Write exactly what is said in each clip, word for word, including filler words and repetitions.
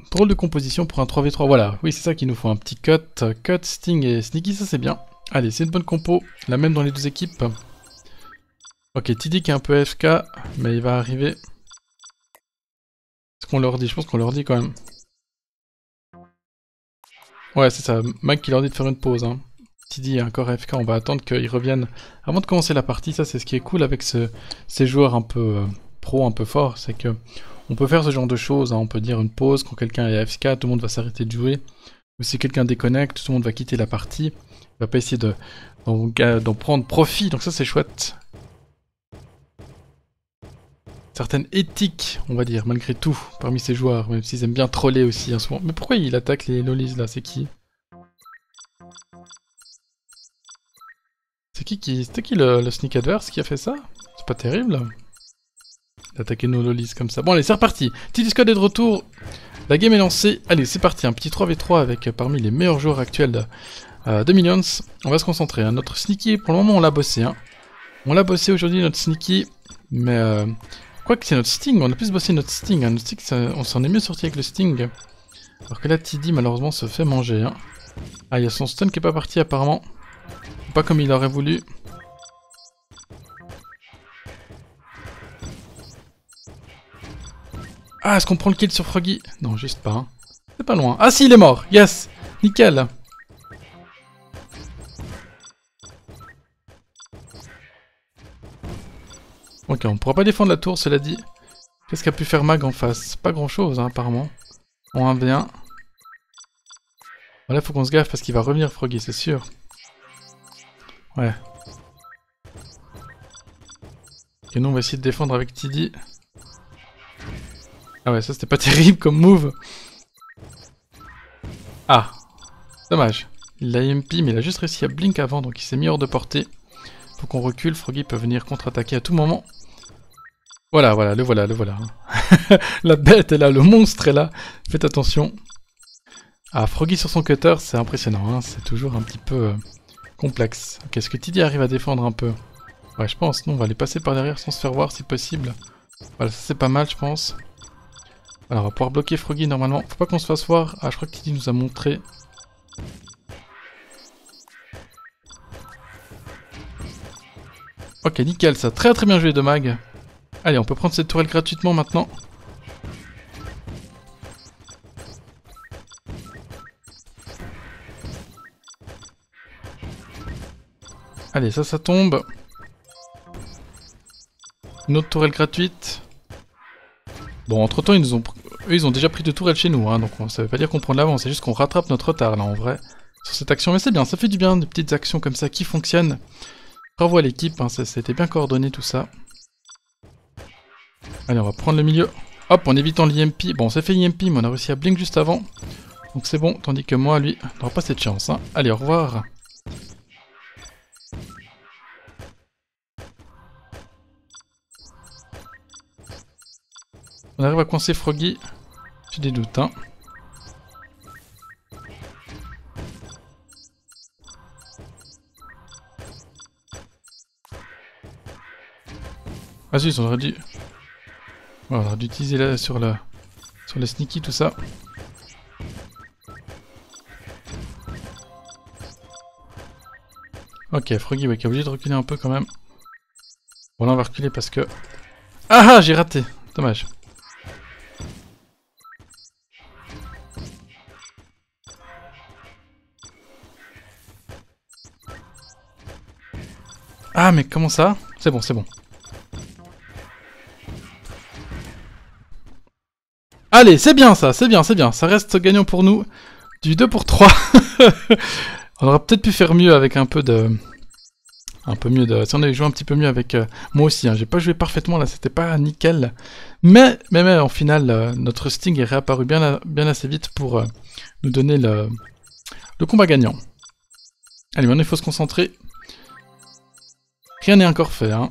Drôle de composition pour un trois v trois. Voilà, oui, c'est ça qu'il nous faut. Un petit cut. Cut, Sting et Sneaky, ça c'est bien. Allez, c'est une bonne compo. La même dans les deux équipes. Ok, T D qui est un peu A F K, mais il va arriver. Est-ce qu'on leur dit? Je pense qu'on leur dit quand même. Ouais, c'est ça. Mag qui leur dit de faire une pause. Hein. T D est encore A F K, on va attendre qu'ils reviennent avant de commencer la partie. Ça, c'est ce qui est cool avec ce, ces joueurs un peu euh, pro, un peu forts. C'est que on peut faire ce genre de choses. Hein. On peut dire une pause quand quelqu'un est A F K, tout le monde va s'arrêter de jouer. Ou si quelqu'un déconnecte, tout le monde va quitter la partie. Il va pas essayer de d'en prendre profit. Donc ça, c'est chouette. Certaines éthiques, on va dire, malgré tout, parmi ces joueurs, même s'ils aiment bien troller aussi en ce moment. Mais pourquoi il attaque les lolis là? C'est qui? C'est qui qui... C'était qui le, le sneak adverse qui a fait ça? C'est pas terrible d'attaquer nos lolis comme ça. Bon allez, c'est reparti. T D Squad est de retour. La game est lancée. Allez, c'est parti. Un petit trois v trois avec euh, parmi les meilleurs joueurs actuels de, euh, de Minions. On va se concentrer. Hein. Notre Sneaky, pour le moment, on l'a bossé. Hein. On l'a bossé aujourd'hui, notre Sneaky. Mais... Euh... Quoique c'est notre Sting, on a plus bossé notre Sting, hein. Notre Sting ça, on s'en est mieux sorti avec le Sting. Alors que là, T D malheureusement se fait manger. Hein. Ah, il y a son stun qui est pas parti apparemment. Pas comme il aurait voulu. Ah, est-ce qu'on prend le kill sur Froggy? Non, juste pas. Hein. C'est pas loin. Ah si, il est mort. Yes. Nickel. Ok, on pourra pas défendre la tour, cela dit. Qu'est-ce qu'a pu faire Mag en face? Pas grand-chose, hein, apparemment. En un v un. Voilà, faut qu'on se gaffe parce qu'il va revenir, Froggy, c'est sûr. Ouais. Et nous, on va essayer de défendre avec T D. Ah ouais, ça, c'était pas terrible comme move. Ah. Dommage. Il l'a M P, mais il a juste réussi à blink avant, donc il s'est mis hors de portée. Faut qu'on recule, Froggy peut venir contre-attaquer à tout moment. Voilà, voilà, le voilà, le voilà. La bête est là, le monstre est là. Faites attention. Ah, Froggy sur son cutter, c'est impressionnant, hein. C'est toujours un petit peu euh, complexe. Ok, est-ce que T D arrive à défendre un peu? Ouais, je pense, non, on va aller passer par derrière sans se faire voir si possible. Voilà, ça c'est pas mal, je pense. Alors, on va pouvoir bloquer Froggy normalement. Faut pas qu'on se fasse voir. Ah, je crois que T D nous a montré. Ok, nickel, ça. Très très bien joué de Mag. Allez, on peut prendre cette tourelle gratuitement maintenant. Allez, ça, ça tombe. Une autre tourelle gratuite. Bon, entre temps, ils nous ont... Eux, ils ont déjà pris deux tourelles chez nous, hein, donc ça veut pas dire qu'on prend de l'avance, c'est juste qu'on rattrape notre retard, là, en vrai, sur cette action. Mais c'est bien, ça fait du bien, des petites actions comme ça qui fonctionnent. Bravo à l'équipe, hein, ça, ça a été bien coordonné, tout ça. Allez, on va prendre le milieu. Hop, en évitant l'I M P. Bon, on s'est fait I M P, mais on a réussi à blink juste avant. Donc c'est bon, tandis que moi, lui, n'aura pas cette chance. Hein. Allez, au revoir. On arrive à coincer Froggy. J'ai des doutes, hein. Ah zut, on aurait dû... Ouais, on aurait dû utiliser là sur le... sur le sneaky, tout ça. Ok, Froggy, ouais, qui est obligé de reculer un peu quand même. Bon, là, on va reculer parce que... Ah ah, j'ai raté. Dommage. Ah, mais comment ça? C'est bon, c'est bon. Allez, c'est bien ça, c'est bien, c'est bien. Ça reste gagnant pour nous. Du deux pour trois. On aurait peut-être pu faire mieux avec un peu de... Un peu mieux de... Si on avait joué un petit peu mieux avec... Euh... Moi aussi, hein. J'ai pas joué parfaitement là, c'était pas nickel. Mais, mais, mais en final, euh, notre Sting est réapparu bien, bien assez vite pour euh, nous donner le... le combat gagnant. Allez, maintenant il faut se concentrer. Rien n'est encore fait, hein.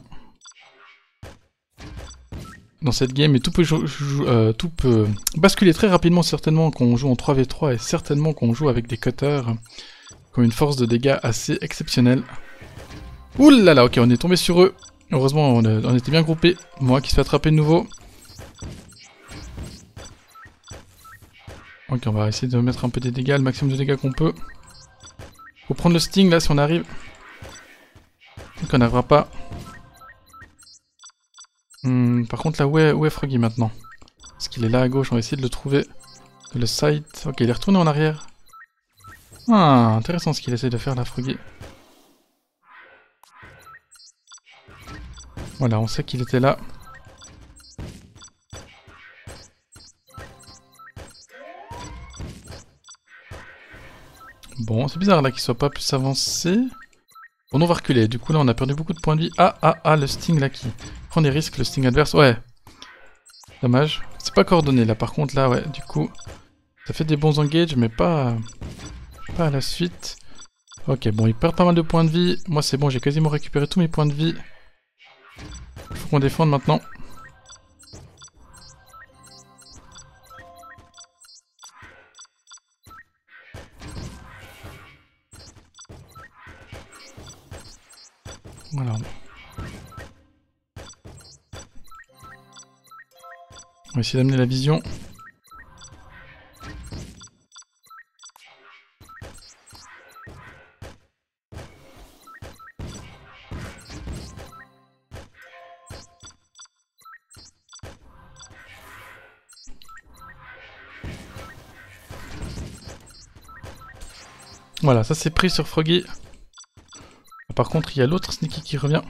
Dans cette game, et tout peut, euh, tout peut basculer très rapidement, certainement quand on joue en trois v trois, et certainement quand on joue avec des cutters qui ont une force de dégâts assez exceptionnelle. Ouh là là, ok, on est tombé sur eux. Heureusement, on, a, on était bien groupés. Moi qui se fait attraper de nouveau. Ok, on va essayer de mettre un peu des dégâts, le maximum de dégâts qu'on peut. Faut prendre le sting là si on arrive. Donc on n'arrivera pas. Hmm, par contre là, où est, où est Froggy maintenant? Parce qu'il est là à gauche, on va essayer de le trouver. De le site. Ok, il est retourné en arrière. Ah, intéressant ce qu'il essaie de faire là, Froggy. Voilà, on sait qu'il était là. Bon, c'est bizarre là qu'il soit pas plus avancé. Bon, on va reculer. Du coup, là, on a perdu beaucoup de points de vie. Ah, ah, ah, le sting là qui prend des risques, le sting adverse. Ouais. Dommage. C'est pas coordonné là. Par contre, là, ouais, du coup, ça fait des bons engages, mais pas, pas à la suite. Ok, bon, il perd pas mal de points de vie. Moi, c'est bon, j'ai quasiment récupéré tous mes points de vie. Faut qu'on défende maintenant. Voilà. On va essayer d'amener la vision. Voilà, ça c'est pris sur Froggy. Par contre, il y a l'autre Sneaky qui revient.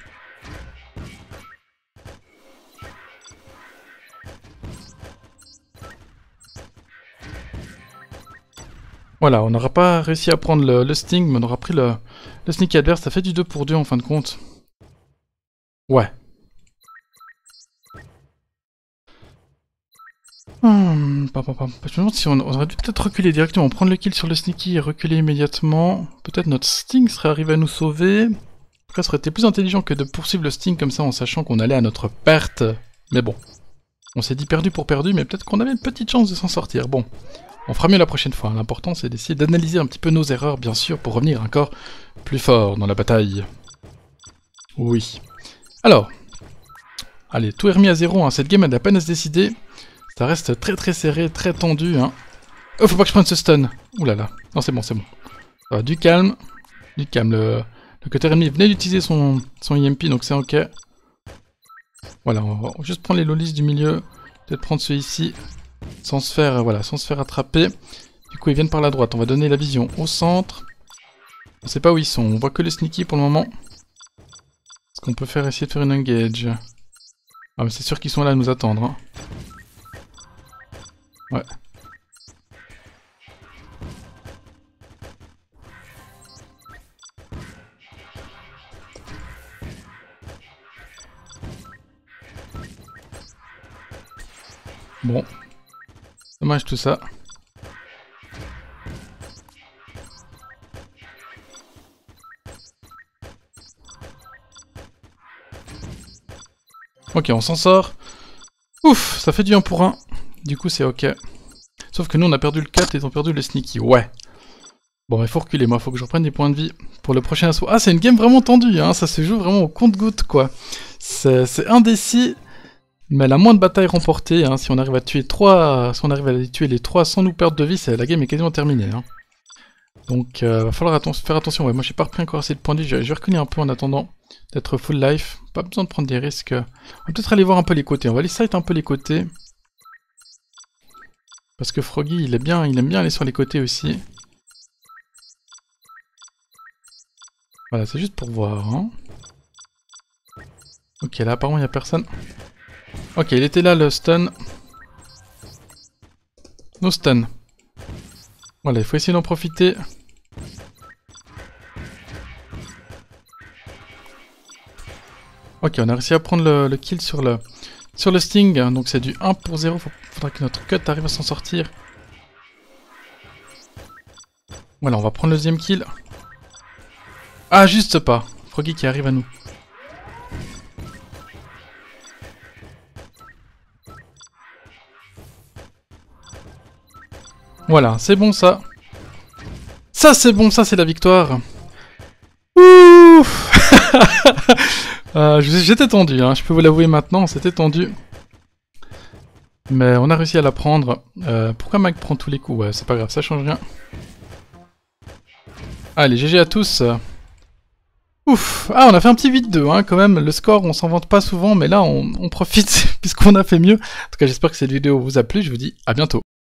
Voilà, on n'aura pas réussi à prendre le, le Sting, mais on aura pris le, le Sneaky adverse. Ça fait du deux pour deux en fin de compte. Ouais. Hmm, pam, pam, pam. Je me demande si on, on aurait dû peut-être reculer directement, prendre le kill sur le Sneaky et reculer immédiatement. Peut-être notre Sting serait arrivé à nous sauver. Après, ça aurait été plus intelligent que de poursuivre le Sting comme ça en sachant qu'on allait à notre perte. Mais bon, on s'est dit perdu pour perdu, mais peut-être qu'on avait une petite chance de s'en sortir. Bon, on fera mieux la prochaine fois. L'important, c'est d'essayer d'analyser un petit peu nos erreurs, bien sûr, pour revenir encore plus fort dans la bataille. Oui. Alors, allez, tout est remis à zéro. Hein. Cette game, elle a à peine à se décider. Ça reste très très serré, très tendu. Hein. Oh, faut pas que je prenne ce stun. Ouh là là. Non, c'est bon, c'est bon. Ça va, du calme. Du calme. Le, le cutter ennemi venait d'utiliser son, son E M P, donc c'est ok. Voilà, on va juste prendre les lolis du milieu. Peut-être prendre ceux ici. Sans se faire, voilà, sans se faire attraper. Du coup, ils viennent par la droite. On va donner la vision au centre. On sait pas où ils sont. On voit que les sneaky pour le moment. Est-ce qu'on peut faire essayer de faire une engage? Ah, mais c'est sûr qu'ils sont là à nous attendre. Hein. Ouais. Bon. Dommage tout ça. Ok, on s'en sort. Ouf, ça fait du un pour un. Du coup, c'est ok. Sauf que nous, on a perdu le quatre et ils ont perdu le sneaky. Ouais. Bon, il faut reculer. Moi, il faut que je reprenne des points de vie pour le prochain assaut. Ah, c'est une game vraiment tendue. Hein. Ça se joue vraiment au compte-gouttes, quoi. C'est indécis. Mais la moindre bataille remportée, hein, si on arrive à tuer trois, si on arrive à les tuer les trois sans nous perdre de vie, la game est quasiment terminée. Hein. Donc, euh, va falloir atten faire attention. Ouais, moi, j'ai pas repris encore assez de points de vie. Je, je vais reculer un peu en attendant d'être full life. Pas besoin de prendre des risques. On va peut-être aller voir un peu les côtés. On va aller site un peu les côtés. Parce que Froggy, il, est bien, il aime bien aller sur les côtés aussi. Voilà, c'est juste pour voir. Hein. Ok, là, apparemment, il n'y a personne. Ok, il était là, le stun. No stun. Voilà, il faut essayer d'en profiter. Ok, on a réussi à prendre le, le kill sur le, sur le Sting. Donc c'est du un pour zéro. Il faudra que notre cut arrive à s'en sortir. Voilà, on va prendre le deuxième kill. Ah, juste pas. Froggy qui arrive à nous. Voilà, c'est bon ça. Ça c'est bon, ça c'est la victoire. Ouh. euh, J'étais tendu, hein, je peux vous l'avouer maintenant, c'était tendu. Mais on a réussi à la prendre. Euh, pourquoi Mike prend tous les coups? Ouais, c'est pas grave, ça change rien. Allez, G G à tous. Ouf. Ah, on a fait un petit huit deux, hein, quand même. Le score, on s'en vante pas souvent, mais là, on, on profite puisqu'on a fait mieux. En tout cas, j'espère que cette vidéo vous a plu. Je vous dis à bientôt.